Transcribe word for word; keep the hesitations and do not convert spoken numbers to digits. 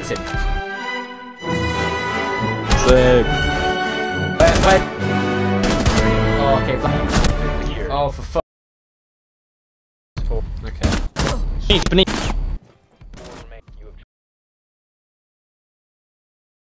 him. Sick. Where, where? Oh, okay, black. Oh, for fuck. Okay. Beneath, beneath.